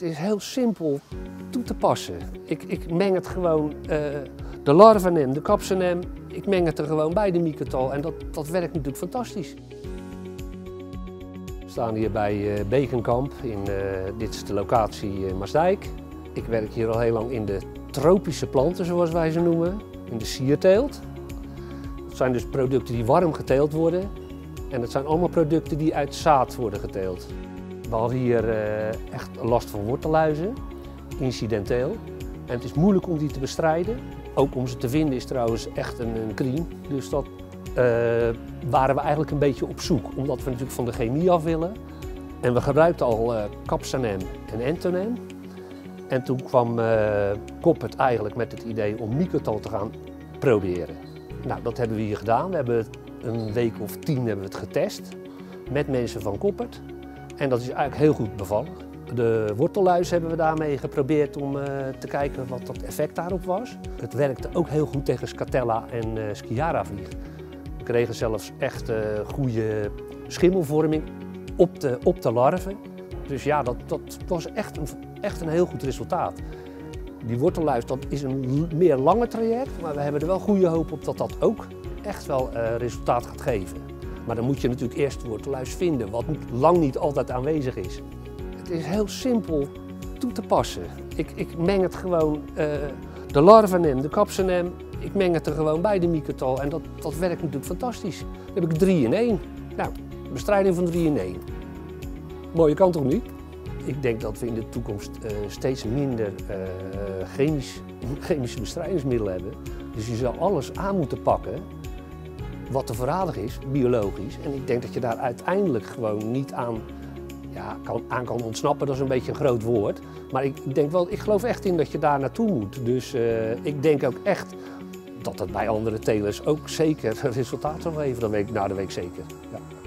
Het is heel simpel toe te passen. Ik meng het gewoon, de larvenem, de capsanem, ik meng het er gewoon bij, de Mycotal. En dat werkt natuurlijk fantastisch. We staan hier bij Bekenkamp, dit is de locatie Maasdijk. Ik werk hier al heel lang in de tropische planten, zoals wij ze noemen, in de sierteelt. Dat zijn dus producten die warm geteeld worden. En dat zijn allemaal producten die uit zaad worden geteeld. We hadden hier echt last van wortelluizen, incidenteel. En het is moeilijk om die te bestrijden. Ook om ze te vinden is trouwens echt een crime. Dus dat waren we eigenlijk een beetje op zoek, omdat we natuurlijk van de chemie af willen. En we gebruikten al capsanem en entonem. En toen kwam Koppert eigenlijk met het idee om Mycotal te gaan proberen. Nou, dat hebben we hier gedaan. We hebben een week of 10 hebben we het getest met mensen van Koppert. En dat is eigenlijk heel goed bevallen. De wortelluis hebben we daarmee geprobeerd om te kijken wat dat effect daarop was. Het werkte ook heel goed tegen Scatella en Sciaravlieg. We kregen zelfs echt goede schimmelvorming op de larven. Dus ja, dat was echt een heel goed resultaat. Die wortelluis, dat is een meer lange traject, maar we hebben er wel goede hoop op dat dat ook echt wel resultaat gaat geven. Maar dan moet je natuurlijk eerst de wortelluis vinden, wat lang niet altijd aanwezig is. Het is heel simpel toe te passen. Ik meng het gewoon, de larvenem, de capsanem, ik meng het er gewoon bij, de Mycotal. En dat werkt natuurlijk fantastisch. Dan heb ik 3 in 1. Nou, bestrijding van 3 in 1. Mooie kant toch niet? Ik denk dat we in de toekomst steeds minder chemische bestrijdingsmiddelen hebben. Dus je zal alles aan moeten pakken wat te verradig is, biologisch. En ik denk dat je daar uiteindelijk gewoon niet aan kan ontsnappen. Dat is een beetje een groot woord. Maar ik geloof echt in dat je daar naartoe moet. Dus ik denk ook echt dat het bij andere telers ook zeker resultaat zal geven. Dat weet ik na de week zeker. Ja.